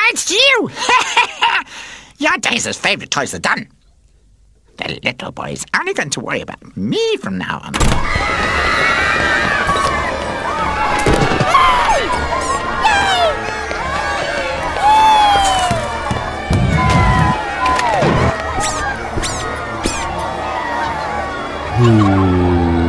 it's you! Your days as favourite toys are done. The little boy's only going to worry about me from now on. Ooh.